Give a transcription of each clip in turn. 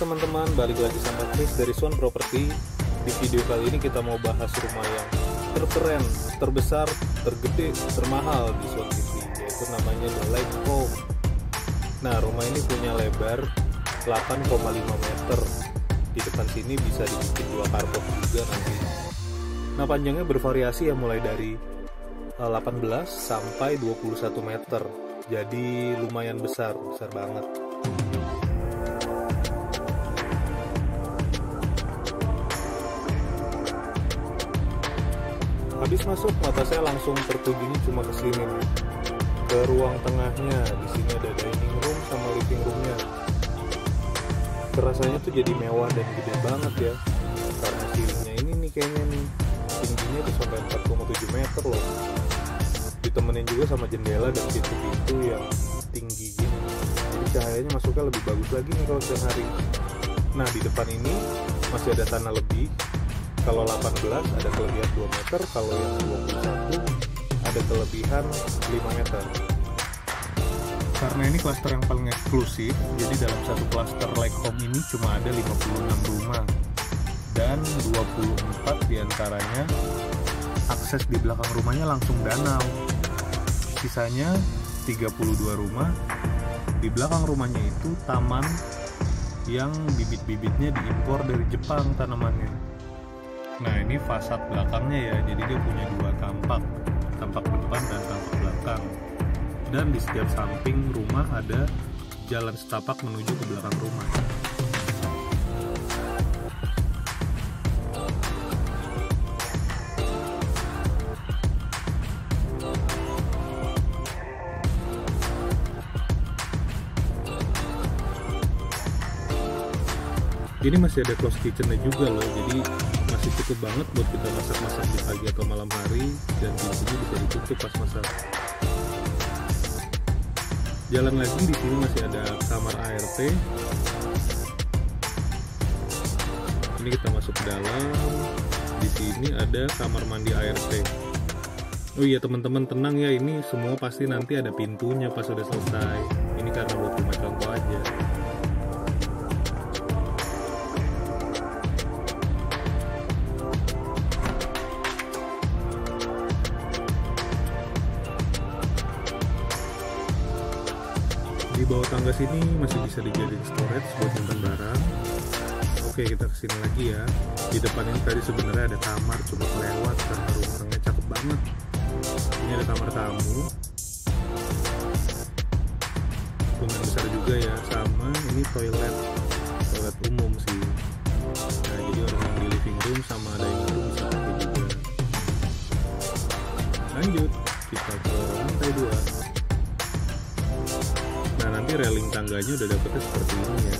teman-teman, balik lagi sama Chris dari Swan Property. Di video kali ini kita mau bahas rumah yang terkeren, terbesar, tergede, termahal di Swan City, yaitu namanya The Lake Home. Nah, rumah ini punya lebar 8,5 meter. Di depan sini bisa dibikin 2 carport juga nanti. Nah, panjangnya bervariasi ya, mulai dari 18 sampai 21 meter. Jadi lumayan besar banget. Habis masuk, mata saya langsung tertujunya cuma ke sini nih, ke ruang tengahnya. Di sini ada dining room sama living roomnya. Rasanya tuh jadi mewah dan gede banget ya, karena ceilingnya ini nih kayaknya nih tingginya tuh sampai 4,7 meter loh. Ditemenin juga sama jendela dan pintu-pintu yang tinggi gini, jadi cahayanya masuknya lebih bagus lagi nih kalau siang hari. Nah, di depan ini masih ada tanah lebih. Kalau 18 ada kelebihan 2 meter, kalau yang 21 ada kelebihan 5 meter. Karena ini klaster yang paling eksklusif, jadi dalam satu klaster Lake Home ini cuma ada 56 rumah, dan 24 diantaranya akses di belakang rumahnya langsung danau. Sisanya 32 rumah, di belakang rumahnya itu taman yang bibit-bibitnya diimpor dari Jepang tanamannya. Nah, ini fasad belakangnya ya, jadi dia punya 2 tampak depan dan tampak belakang. Dan di setiap samping rumah ada jalan setapak menuju ke belakang rumah. Ini masih ada closed kitchennya juga loh, jadi masih cukup banget buat kita masak-masak di pagi atau malam hari, dan pintunya bisa ditutup pas masak. Jalan lagi, di sini masih ada kamar ART. Ini kita masuk ke dalam. Di sini ada kamar mandi ART. Oh iya teman-teman, tenang ya, ini semua pasti nanti ada pintunya pas sudah selesai. Ini karena buat cuma contoh aja. Di bawah tangga sini masih bisa dijadiin storage buat nyimpan barang. Oke, kita kesini lagi ya. Di depan ini tadi sebenarnya ada kamar, coba kelewat karena rumahnya cakep banget. Ini ada kamar tamu, lumayan besar juga ya. Sama ini toilet umum sih. Nah, jadi orang yang di living room sama dining room bisa pakai juga. Lanjut, kita ke lantai 2. Nah, nanti railing tangganya udah dapetnya seperti ini ya.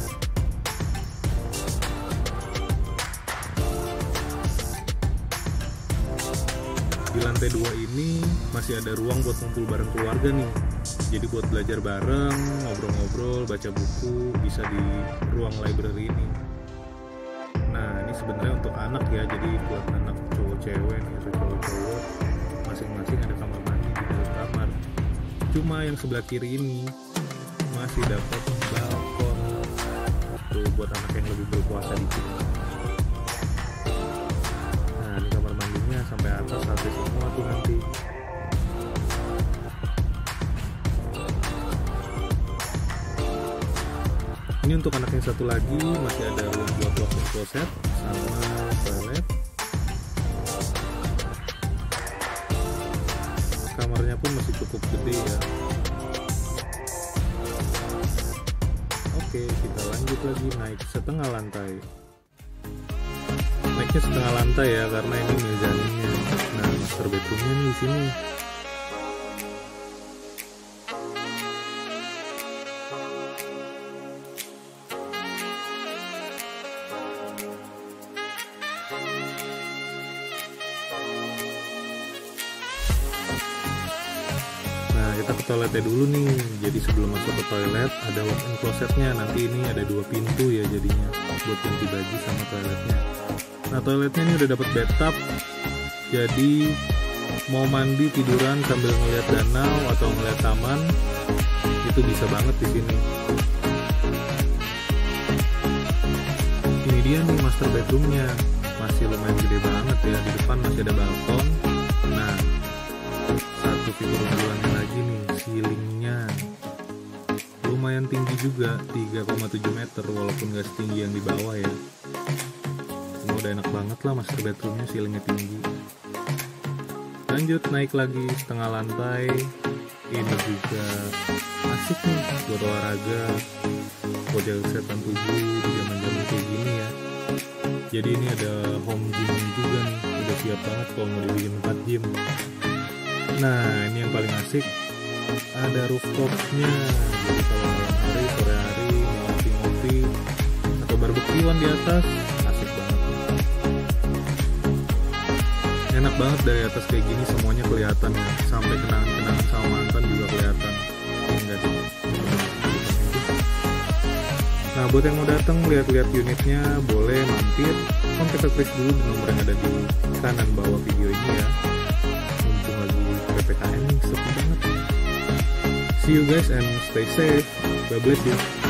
Di lantai 2 ini masih ada ruang buat kumpul bareng keluarga nih. Jadi buat belajar bareng, ngobrol-ngobrol, baca buku, bisa di ruang library ini. Nah, ini sebenarnya untuk anak ya, jadi buat anak cowok-cewek nih atau cowok-cowok, masing-masing ada kamar mandi di dalam kamar. Cuma yang sebelah kiri ini masih dapat balkon tuh buat anak yang lebih berkuasa di sini. Nah, ini kamar mandinya sampai atas, sampai semua tuh nanti. Ini untuk anak yang satu lagi masih ada ruang buat walk-in closet sama toilet. Kamarnya pun masih cukup gede ya. Oke, kita lanjut lagi naik setengah lantai. Naiknya setengah lantai ya, karena ini mezzanine-nya. Nah, master bedroom-nya nih di sini. Kita ke toiletnya dulu nih. Jadi sebelum masuk ke toilet ada walk-in closetnya. Nanti ini ada 2 pintu ya jadinya, buat ganti baju sama toiletnya. Nah, toiletnya ini udah dapet bathtub, jadi mau mandi tiduran sambil ngeliat danau atau ngeliat taman itu bisa banget di sini. dia nih master bedroomnya, masih lumayan gede banget ya. Di depan masih ada balkon. Nah, satu fitur unggulannya lagi nih, ceilingnya lumayan tinggi juga, 3,7 meter, walaupun gak setinggi yang di bawah ya. Cuma udah enak banget lah master bedroomnya, ceilingnya tinggi. Lanjut naik lagi setengah lantai, ini juga asik nih buat olahraga, buat jaga kesehatan tubuh di zaman-zaman kayak gini ya. Jadi ini ada home gym juga nih, udah siap banget kalau mau dibikin tempat gym. Nah ini yang paling asik, ada rooftopnya. Jadi kalau malam hari, sore hari mau ngopi-ngopi atau barbekyuan di atas, asik banget nih. Enak banget dari atas kayak gini, semuanya kelihatan ya. Sampai kenangan-kenangan sama mantan juga kelihatan. Enggak deh. Nah buat yang mau datang lihat-lihat unitnya, boleh mampir, kontak Chris dulu di nomor yang ada di kanan bawah video ini ya. Mumpung lagi PPKM nih, sepi banget. See you guys and stay safe. God bless you.